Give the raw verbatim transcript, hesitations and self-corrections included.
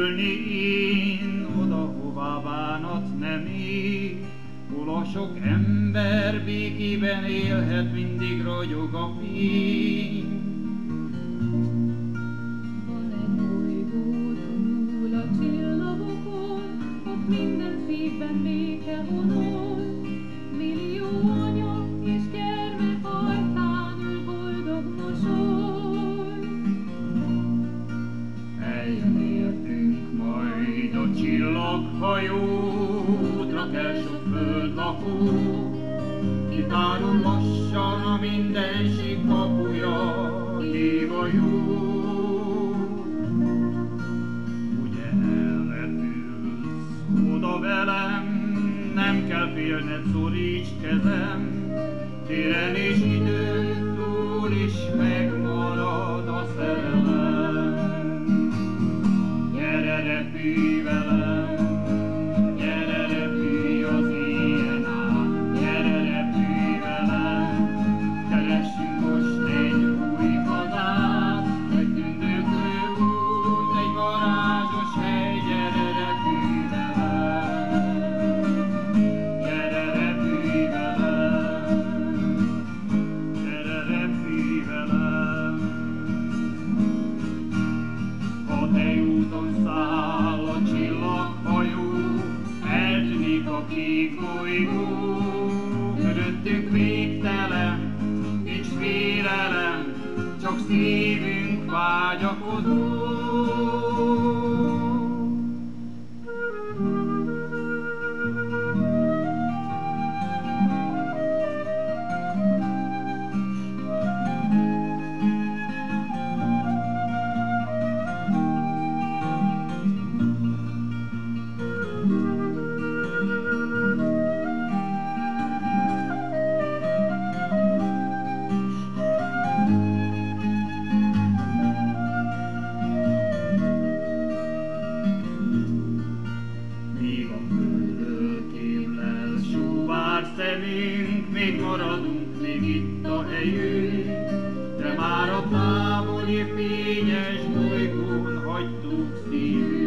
repülni én, oda, hová bánat nem ér. Hol a sok ember békében élhet, mindig ragyog a fény. Van egy bolygó túl a csillagokon, ott minden szívben béke honol. Millió anya és gyermek arcánul boldog mosoly. Eljön értünk majd a csillaghajó, útra kell sok földlakó, kitárul lassan a mindenség kapuja, ég a jó. Ugye elrepülsz oda velem, nem kell félned, szoríts kezem, téren és időn túl is megmarad a szerelem. Gyere, repülj velem, gyere, repülj az éjjel át, gyere, repülj velem, keressünk most egy új hazát, egy tündöklő út, egy varázsos hely, gyere, repülj velem, gyere, repülj velem, gyere, repülj velem. A te úton száll a csillaghajó, eltűnik a kék bolygó, köröttünk végtelen, nincs félelem, csak szívünk vágyakozó. Szemünk, még maradunk, még itt a helyünk, de már a távoli fényes bolygón hagytuk szívünk.